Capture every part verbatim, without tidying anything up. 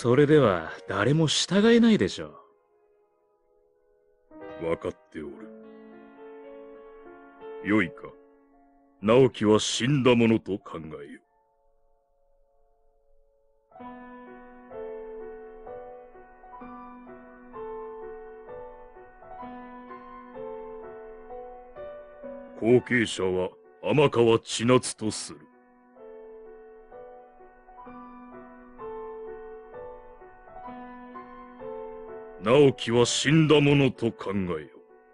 それでは誰も従えないでしょう。分かっておる。よいか。直樹は死んだものと考えよ。後継者は天川千夏とする。直樹は死んだものと考えよ。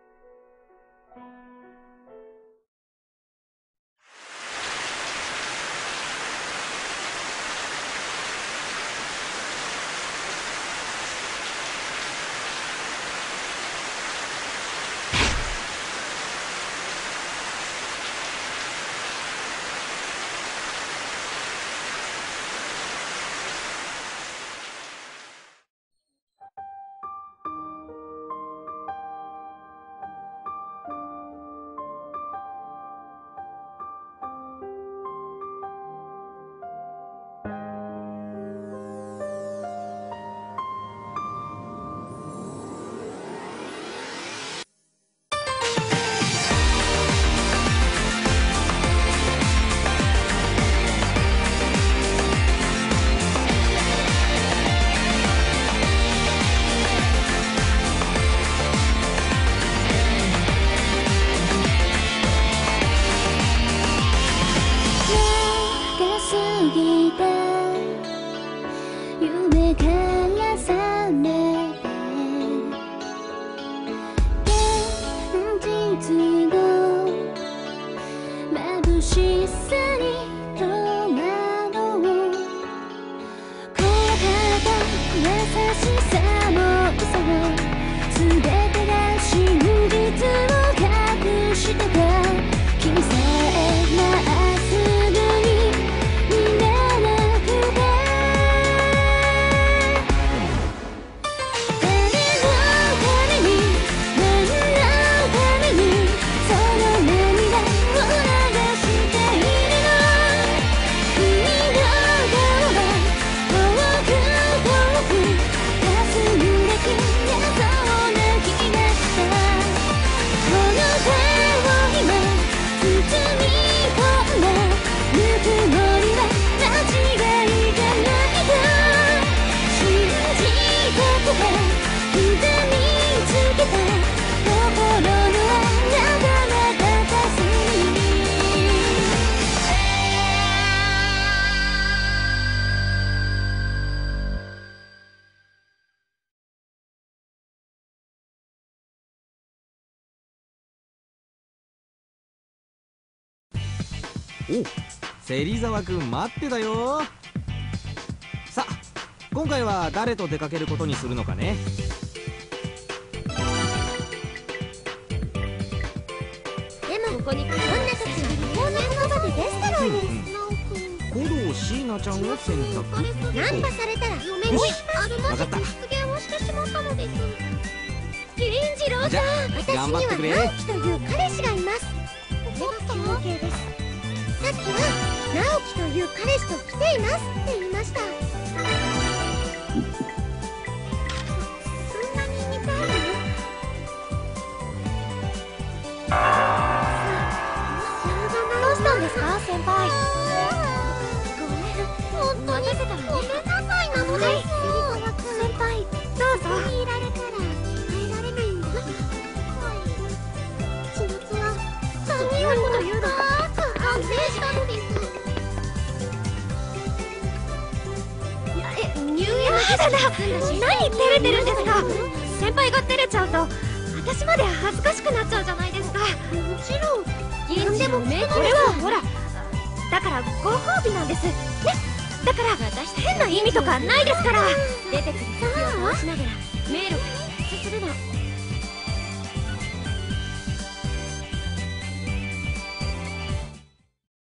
お、芹沢くん待ってたよ。さあ、今回は誰と出かけることにするのかね。 でもここにこんな時にこんなそばでレストランです。 古道椎名ちゃんを選択。 ナンパされたら嫁にあるまじき失言をしてしまったのです。銀次郎さん、私には直樹という彼氏がいます。おっと OK です。さっきは直樹という彼氏と来ていますって言いました。そんなに似たいの？どうしたんですか、先輩？ごめん、本当にごめんなさいなのです。先輩、どうぞ。ここにいられたら耐えられないんだ。千夏は何をこと言うのか反省したのです。いや、え、入園の日だな。何照れてるんですか。先輩が照れちゃうと私まで恥ずかしくなっちゃうじゃないですか。もちろん。銀でもこれはほら、だからご褒美なんですね。だから変な意味とかないですから。出てくる時を回しながら迷路